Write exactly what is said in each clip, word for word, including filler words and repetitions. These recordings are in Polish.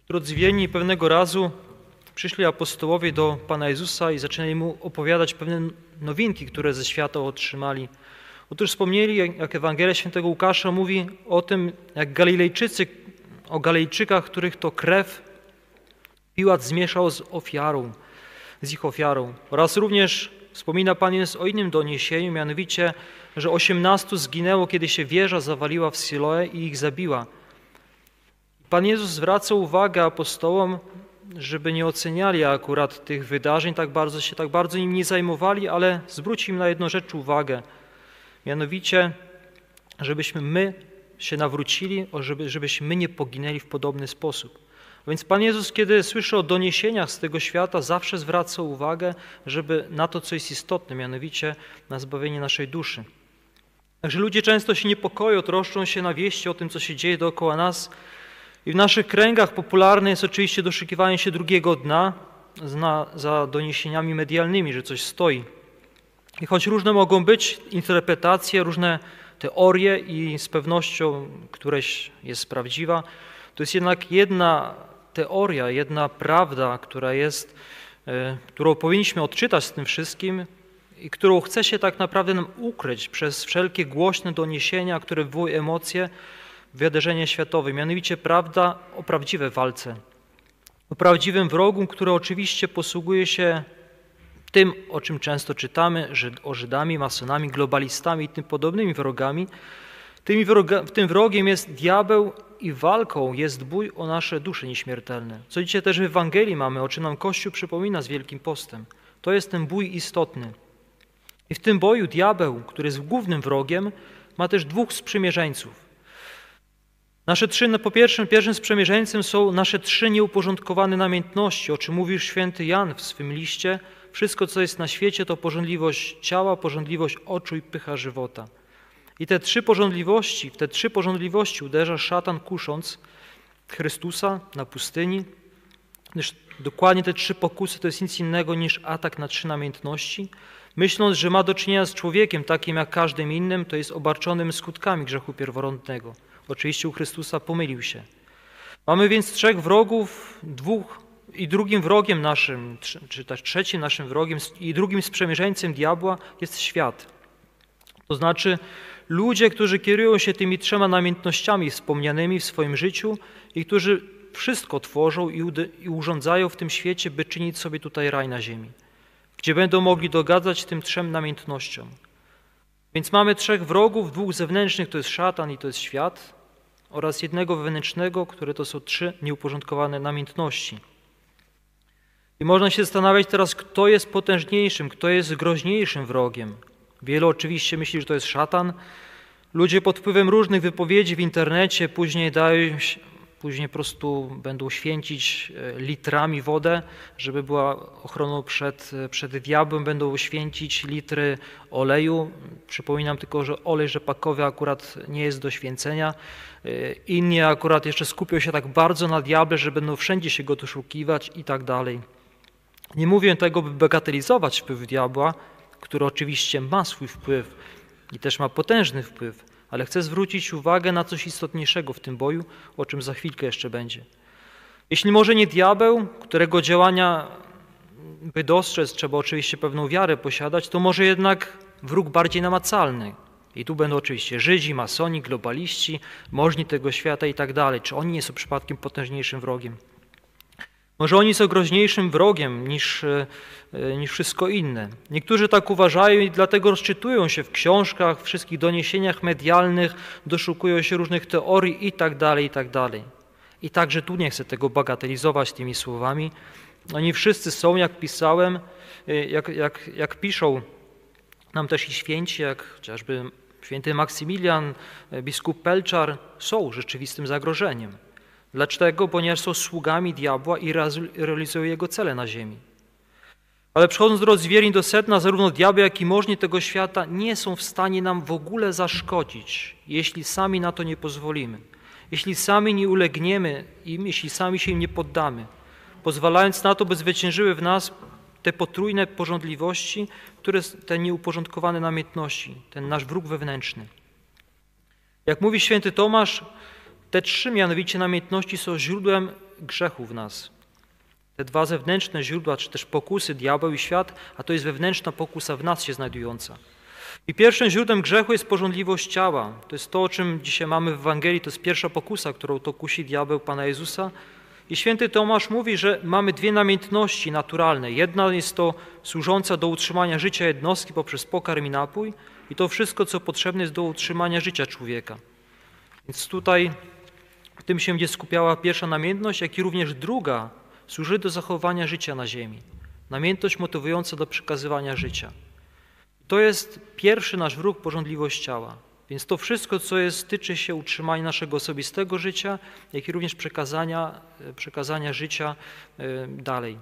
Rozdziwieni pewnego razu przyszli apostołowie do Pana Jezusa i zaczęli Mu opowiadać pewne nowinki, które ze świata otrzymali. Otóż wspomnieli, jak Ewangelia Świętego Łukasza mówi o tym, jak Galilejczycy, o Galilejczykach, których to krew Piłat zmieszał z ofiarą, z ich ofiarą. Oraz również wspomina Pan Jezus o innym doniesieniu, mianowicie, że osiemnastu zginęło, kiedy się wieża zawaliła w Siloe i ich zabiła. Pan Jezus zwraca uwagę apostołom, żeby nie oceniali akurat tych wydarzeń, tak bardzo się tak bardzo nim nie zajmowali, ale zwróci im na jedną rzecz uwagę. Mianowicie, żebyśmy my się nawrócili, żeby, żebyśmy my nie poginęli w podobny sposób. A więc Pan Jezus, kiedy słyszy o doniesieniach z tego świata, zawsze zwraca uwagę, żeby na to, co jest istotne, mianowicie na zbawienie naszej duszy. Także ludzie często się niepokoją, troszczą się na wieści o tym, co się dzieje dookoła nas. I w naszych kręgach popularne jest oczywiście doszukiwanie się drugiego dna za, za doniesieniami medialnymi, że coś stoi. I choć różne mogą być interpretacje, różne teorie i z pewnością któreś jest prawdziwa, to jest jednak jedna teoria, jedna prawda, która jest, którą powinniśmy odczytać z tym wszystkim i którą chce się tak naprawdę nam ukryć przez wszelkie głośne doniesienia, które wywołują emocje, wydarzenie światowe, mianowicie prawda o prawdziwej walce, o prawdziwym wrogu, który oczywiście posługuje się tym, o czym często czytamy, o Żydami, masonami, globalistami i tym podobnymi wrogami. Tymi wroga, tym wrogiem jest diabeł i walką jest bój o nasze dusze nieśmiertelne. Co dzisiaj też w Ewangelii mamy, o czym nam Kościół przypomina z Wielkim Postem. To jest ten bój istotny. I w tym boju diabeł, który jest głównym wrogiem, ma też dwóch sprzymierzeńców. Nasze trzy, po pierwsze, pierwszym sprzymierzeńcem są nasze trzy nieuporządkowane namiętności, o czym mówił święty Jan w swym liście. Wszystko, co jest na świecie, to pożądliwość ciała, pożądliwość oczu i pycha żywota. I te trzy pożądliwości, w te trzy pożądliwości uderza szatan, kusząc Chrystusa na pustyni. Dokładnie te trzy pokusy to jest nic innego niż atak na trzy namiętności. Myśląc, że ma do czynienia z człowiekiem takim jak każdym innym, to jest obarczonym skutkami grzechu pierworodnego. Oczywiście u Chrystusa pomylił się. Mamy więc trzech wrogów, dwóch i drugim wrogiem naszym, czy też trzecim naszym wrogiem i drugim sprzymierzeńcem diabła jest świat. To znaczy ludzie, którzy kierują się tymi trzema namiętnościami wspomnianymi w swoim życiu i którzy wszystko tworzą i, i urządzają w tym świecie, by czynić sobie tutaj raj na ziemi, gdzie będą mogli dogadzać tym trzem namiętnościom. Więc mamy trzech wrogów, dwóch zewnętrznych, to jest szatan i to jest świat, oraz jednego wewnętrznego, które to są trzy nieuporządkowane namiętności. I można się zastanawiać teraz, kto jest potężniejszym, kto jest groźniejszym wrogiem. Wielu oczywiście myśli, że to jest szatan. Ludzie pod wpływem różnych wypowiedzi w internecie później dają, później po prostu będą święcić litrami wodę, żeby była ochroną przed, przed diabłem, będą święcić litry oleju. Przypominam tylko, że olej rzepakowy akurat nie jest do święcenia. Inni akurat jeszcze skupią się tak bardzo na diable, że będą wszędzie się go doszukiwać i tak dalej. Nie mówię tego, by bagatelizować wpływ diabła, który oczywiście ma swój wpływ i też ma potężny wpływ, ale chcę zwrócić uwagę na coś istotniejszego w tym boju, o czym za chwilkę jeszcze będzie. Jeśli może nie diabeł, którego działania by dostrzec, trzeba oczywiście pewną wiarę posiadać, to może jednak wróg bardziej namacalny. I tu będą oczywiście Żydzi, masoni, globaliści, możni tego świata i tak dalej. Czy oni nie są przypadkiem potężniejszym wrogiem? Może oni są groźniejszym wrogiem niż, niż wszystko inne. Niektórzy tak uważają i dlatego rozczytują się w książkach, w wszystkich doniesieniach medialnych, doszukują się różnych teorii i tak dalej, i tak dalej. I także tu nie chcę tego bagatelizować tymi słowami. Oni wszyscy są, jak pisałem, jak, jak, jak piszą nam też i święci, jak chociażby święty Maksymilian, biskup Pelczar, są rzeczywistym zagrożeniem. Dlaczego? Ponieważ są sługami diabła i realizują jego cele na ziemi. Ale przechodząc drodzy wierni do sedna, zarówno diabeł, jak i możni tego świata nie są w stanie nam w ogóle zaszkodzić, jeśli sami na to nie pozwolimy, jeśli sami nie ulegniemy im, jeśli sami się im nie poddamy, pozwalając na to, by zwyciężyły w nas te potrójne pożądliwości, które te nieuporządkowane namiętności, ten nasz wróg wewnętrzny. Jak mówi święty Tomasz, te trzy mianowicie namiętności są źródłem grzechu w nas. Te dwa zewnętrzne źródła, czy też pokusy, diabeł i świat, a to jest wewnętrzna pokusa w nas się znajdująca. I pierwszym źródłem grzechu jest pożądliwość ciała. To jest to, o czym dzisiaj mamy w Ewangelii, to jest pierwsza pokusa, którą to kusi diabeł Pana Jezusa. I święty Tomasz mówi, że mamy dwie namiętności naturalne. Jedna jest to służąca do utrzymania życia jednostki poprzez pokarm i napój i to wszystko, co potrzebne jest do utrzymania życia człowieka. Więc tutaj w tym się będzie skupiała pierwsza namiętność, jak i również druga służy do zachowania życia na ziemi. Namiętność motywująca do przekazywania życia. To jest pierwszy nasz wróg, pożądliwość ciała. Więc to wszystko, co jest, tyczy się utrzymania naszego osobistego życia, jak i również przekazania, przekazania życia dalej.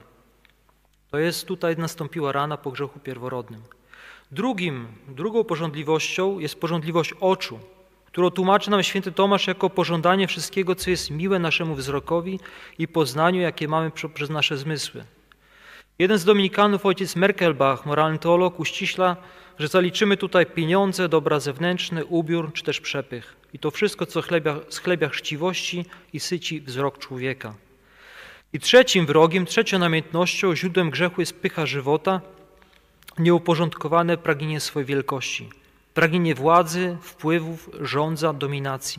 To jest tutaj nastąpiła rana po grzechu pierworodnym. Drugim, drugą pożądliwością jest pożądliwość oczu, którą tłumaczy nam święty Tomasz jako pożądanie wszystkiego, co jest miłe naszemu wzrokowi i poznaniu, jakie mamy przez nasze zmysły. Jeden z dominikanów, ojciec Merkelbach, moralny teolog, uściśla, że zaliczymy tutaj pieniądze, dobra zewnętrzne, ubiór czy też przepych. I to wszystko, co chlebia, schlebia chciwości i syci wzrok człowieka. I trzecim wrogiem, trzecią namiętnością, źródłem grzechu jest pycha żywota, nieuporządkowane pragnienie swojej wielkości. Pragnienie władzy, wpływów, rządza, dominacji.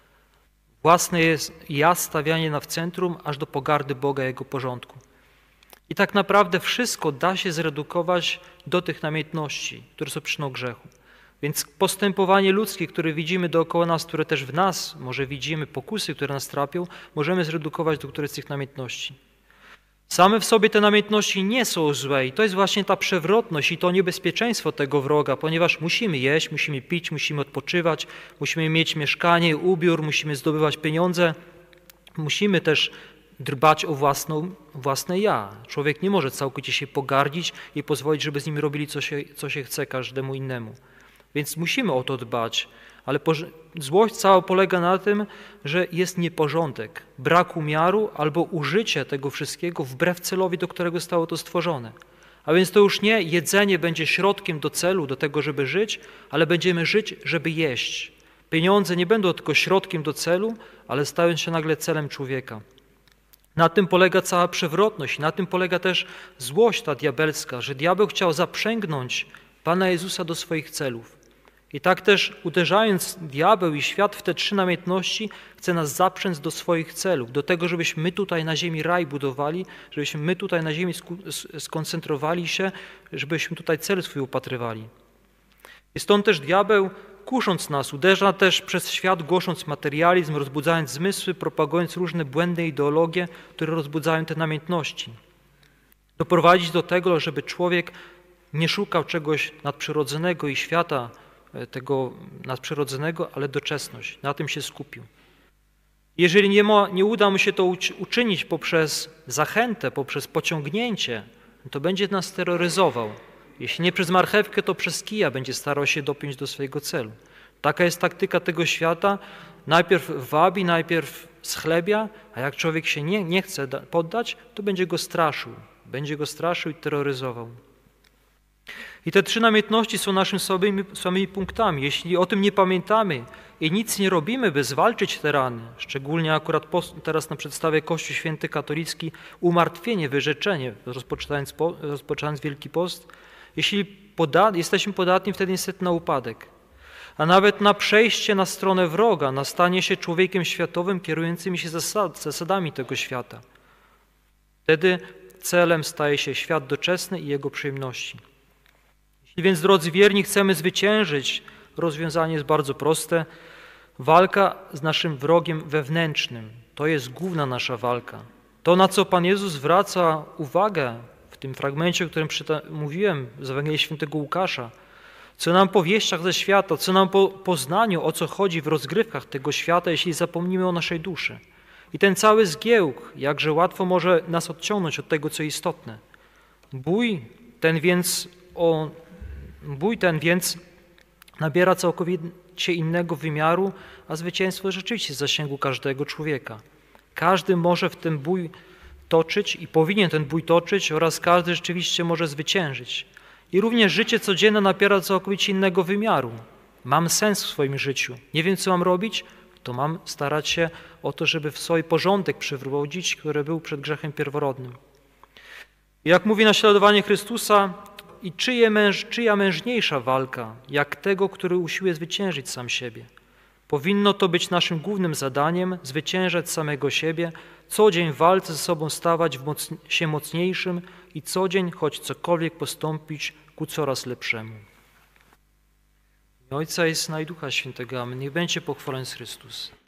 Własne jest ja stawianie na w centrum, aż do pogardy Boga i Jego porządku. I tak naprawdę wszystko da się zredukować do tych namiętności, które są przyczyną grzechu. Więc postępowanie ludzkie, które widzimy dookoła nas, które też w nas może widzimy, pokusy, które nas trapią, możemy zredukować do którejś z tych namiętności. Same w sobie te namiętności nie są złe i to jest właśnie ta przewrotność i to niebezpieczeństwo tego wroga, ponieważ musimy jeść, musimy pić, musimy odpoczywać, musimy mieć mieszkanie, ubiór, musimy zdobywać pieniądze, musimy też dbać o własną, własne ja. Człowiek nie może całkowicie się pogardzić i pozwolić, żeby z nim robili, co się, co się chce każdemu innemu. Więc musimy o to dbać, ale złość cała polega na tym, że jest nieporządek, brak umiaru albo użycie tego wszystkiego wbrew celowi, do którego zostało to stworzone. A więc to już nie jedzenie będzie środkiem do celu, do tego, żeby żyć, ale będziemy żyć, żeby jeść. Pieniądze nie będą tylko środkiem do celu, ale stają się nagle celem człowieka. Na tym polega cała przewrotność, na tym polega też złość ta diabelska, że diabeł chciał zaprzęgnąć Pana Jezusa do swoich celów. I tak też uderzając diabeł i świat w te trzy namiętności, chce nas zaprzęc do swoich celów, do tego, żebyśmy my tutaj na ziemi raj budowali, żebyśmy my tutaj na ziemi skoncentrowali się, żebyśmy tutaj cel swój upatrywali. I stąd też diabeł, kusząc nas, uderza też przez świat, głosząc materializm, rozbudzając zmysły, propagując różne błędne ideologie, które rozbudzają te namiętności. Doprowadzić do tego, żeby człowiek nie szukał czegoś nadprzyrodzonego i świata tego nadprzyrodzonego, ale doczesność. Na tym się skupił. Jeżeli nie, ma, nie uda mu się to uczynić poprzez zachętę, poprzez pociągnięcie, to będzie nas terroryzował. Jeśli nie przez marchewkę, to przez kija będzie starał się dopiąć do swojego celu. Taka jest taktyka tego świata. Najpierw wabi, najpierw schlebia, a jak człowiek się nie, nie chce poddać, to będzie go straszył. Będzie go straszył i terroryzował. I te trzy namiętności są naszymi samymi, samymi punktami. Jeśli o tym nie pamiętamy i nic nie robimy, by zwalczyć te rany, szczególnie akurat teraz na przedstawie Kościół Święty Katolicki, umartwienie, wyrzeczenie, rozpoczynając, po, rozpoczynając Wielki Post, jeśli poda jesteśmy podatni wtedy niestety na upadek, a nawet na przejście na stronę wroga, na stanie się człowiekiem światowym kierującym się zasad, zasadami tego świata. Wtedy celem staje się świat doczesny i jego przyjemności. Jeśli więc, drodzy wierni, chcemy zwyciężyć, rozwiązanie jest bardzo proste. Walka z naszym wrogiem wewnętrznym, to jest główna nasza walka. To, na co Pan Jezus zwraca uwagę w tym fragmencie, o którym mówiłem z Ewangelii Świętego Łukasza, co nam po wieściach ze świata, co nam po poznaniu, o co chodzi w rozgrywkach tego świata, jeśli zapomnimy o naszej duszy. I ten cały zgiełk, jakże łatwo może nas odciągnąć od tego, co istotne. Bój ten więc, o, bój ten więc nabiera całkowicie innego wymiaru, a zwycięstwo rzeczywiście w zasięgu każdego człowieka. Każdy może w ten bój toczyć i powinien ten bój toczyć oraz każdy rzeczywiście może zwyciężyć. I również życie codzienne nabiera całkowicie innego wymiaru. Mam sens w swoim życiu. Nie wiem, co mam robić? to mam starać się o to, żeby w sobie porządek przywrócić, który był przed grzechem pierworodnym. Jak mówi naśladowanie Chrystusa, i czyje męż, czyja mężniejsza walka, jak tego, który usiłuje zwyciężyć sam siebie. Powinno to być naszym głównym zadaniem, zwyciężać samego siebie, co dzień w walce ze sobą stawać w moc, się mocniejszym i co dzień, choć cokolwiek postąpić ku coraz lepszemu. Ojca i Syna i Ducha Świętego. Amen. Niech będzie pochwalony Chrystus.